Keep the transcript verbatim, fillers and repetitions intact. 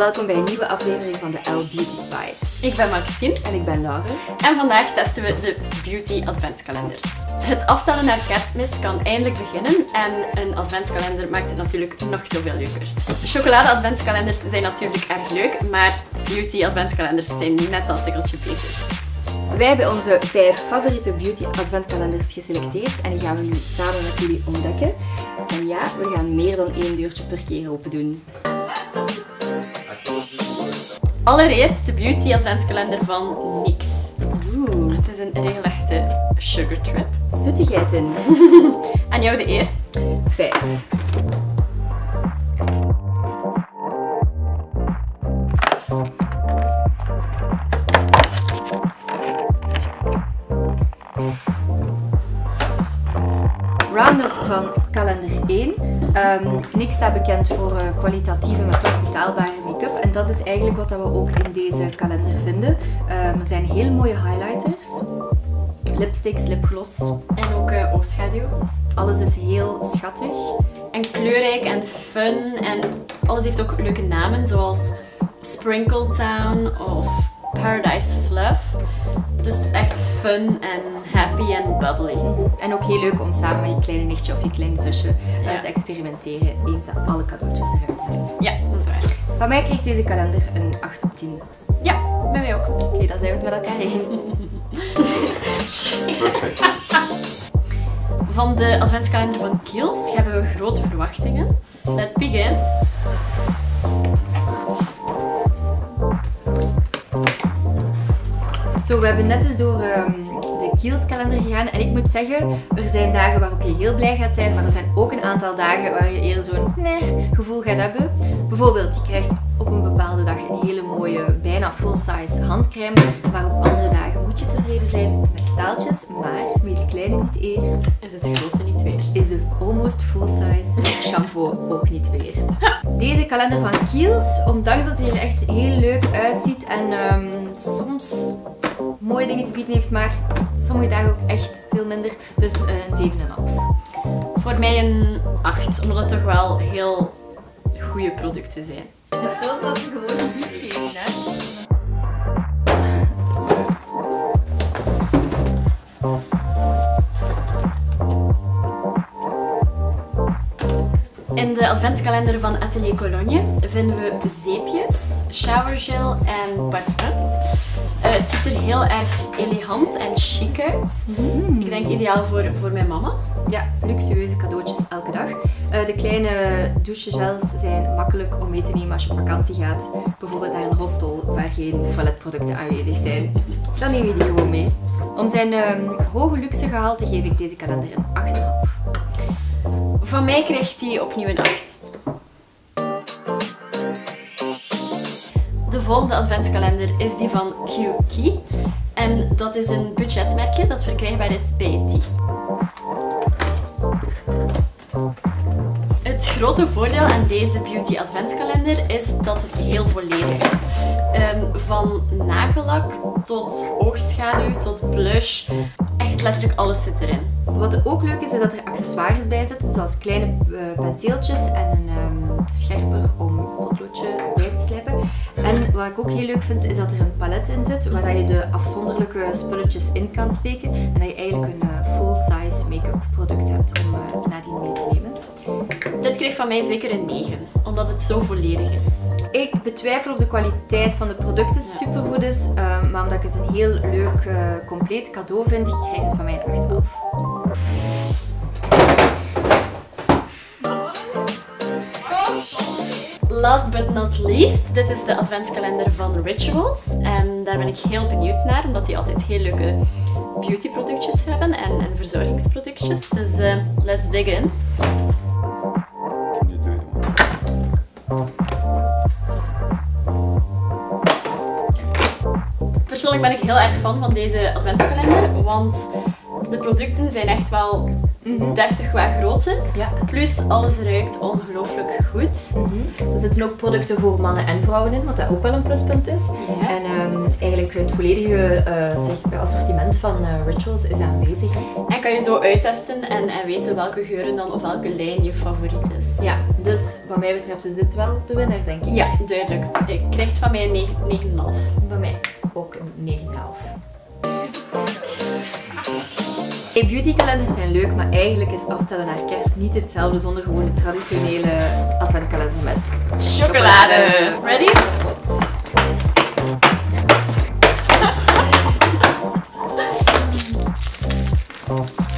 welkom bij een nieuwe aflevering van de Elle Beauty Spy. Ik ben Maxime. En ik ben Laure. En vandaag testen we de Beauty Adventskalenders. Het aftellen naar Kerstmis kan eindelijk beginnen en een adventskalender maakt het natuurlijk nog zoveel leuker. Chocolade adventskalenders zijn natuurlijk erg leuk, maar Beauty Adventskalenders zijn net dat tikkeltje beter. Wij hebben onze vijf favoriete beauty adventkalenders geselecteerd en die gaan we nu samen met jullie ontdekken. En ja, we gaan meer dan één deurtje per keer open doen. Allereerst de Beauty Adventskalender van N Y X. Oeh. Het is een regelrechte sugar trip. Zoetigheid in. Aan jou de eer. Vijf. Roundup van kalender één. Um, N Y X staat bekend voor uh, kwalitatieve, maar toch betaalbare make-up. En dat is eigenlijk wat we ook in deze kalender vinden. Um, er zijn heel mooie highlighters, lipsticks, lipgloss. En ook uh, oogschaduw. Alles is heel schattig. En kleurrijk en fun. En alles heeft ook leuke namen, zoals Sprinkle Town of Paradise Fluff. Dus echt fun en happy en bubbly. En ook heel leuk om samen met je kleine nichtje of je kleine zusje uh, Ja. te experimenteren eens dat alle cadeautjes eruit zijn. Ja, dat is waar. Van mij krijgt deze kalender een acht op tien. Ja, bij mij ook. Oké, okay, dan zijn we het met elkaar eens. Perfect. Van de adventskalender van Kiehl's hebben we grote verwachtingen. Let's begin. Zo, we hebben net eens door um, de Kiehl's kalender gegaan en ik moet zeggen, er zijn dagen waarop je heel blij gaat zijn, maar er zijn ook een aantal dagen waar je eerder zo'n meh gevoel gaat hebben. Bijvoorbeeld, je krijgt op een bepaalde dag een hele mooie, bijna full-size handcrème, maar op andere dagen moet je tevreden zijn met staaltjes, maar wie het kleine niet eert, Is het grote niet weert. is de almost full-size shampoo ook niet weert. Deze kalender van Kiehl's, ondanks dat hij er echt heel leuk uitziet en um, soms mooie dingen te bieden heeft, maar sommige dagen ook echt veel minder. Dus uh, een zeven komma vijf. Voor mij een acht, omdat het toch wel heel goede producten zijn. De film dat ze gewoon niet geven, hè? In de adventskalender van Atelier Cologne vinden we zeepjes, showergel en parfum. Uh, het ziet er heel erg elegant en chic uit. Mm. Ik denk ideaal voor, voor mijn mama. Ja, luxueuze cadeautjes elke dag. Uh, de kleine douchegels zijn makkelijk om mee te nemen als je op vakantie gaat. Bijvoorbeeld naar een hostel waar geen toiletproducten aanwezig zijn. Dan neem je die gewoon mee. Om zijn um, hoge luxegehalte geef ik deze kalender een acht komma vijf. Van mij krijgt hij opnieuw een acht. De volgende adventskalender is die van Q Key. En dat is een budgetmerkje dat verkrijgbaar is bij T. Het grote voordeel aan deze Beauty Adventskalender is dat het heel volledig is. Um, van nagellak tot oogschaduw tot blush. Echt letterlijk alles zit erin. Wat ook leuk is, is dat er accessoires bij zitten, zoals kleine uh, penseeltjes en een um, scherper om een potloodje bij te slijpen. En wat ik ook heel leuk vind, is dat er een palet in zit, waar je de afzonderlijke spulletjes in kan steken en dat je eigenlijk een uh, full-size make-up product hebt om uh, nadien mee te nemen. Dit kreeg van mij zeker een negen, omdat het zo volledig is. Ik betwijfel of de kwaliteit van de producten supergoed is, uh, maar omdat ik het een heel leuk, uh, compleet cadeau vind, krijgt het van mij een acht komma vijf. Last but not least, dit is de adventskalender van Rituals. En daar ben ik heel benieuwd naar, omdat die altijd heel leuke beautyproductjes hebben en, en verzorgingsproductjes. Dus uh, let's dig in. Persoonlijk ben ik heel erg fan van deze adventskalender, want De producten zijn echt wel Mm-hmm. deftig qua grootte. Ja. Plus, alles ruikt ongelooflijk goed. Mm-hmm. Er zitten ook producten voor mannen en vrouwen in, wat dat ook wel een pluspunt is. Ja. En um, eigenlijk het volledige uh, zeg, assortiment van uh, Rituals is aanwezig. En kan je zo uittesten en, en weten welke geuren dan of welke lijn je favoriet is. Ja, dus wat mij betreft is dit wel de winnaar, denk ik. Ja, duidelijk. Je krijgt van mij een negen komma vijf. Bij mij ook een negen komma vijf. Hey, beautykalenders zijn leuk, maar eigenlijk is aftellen naar kerst niet hetzelfde zonder gewoon de traditionele adventkalender met Chocolade. Ready? Klopt.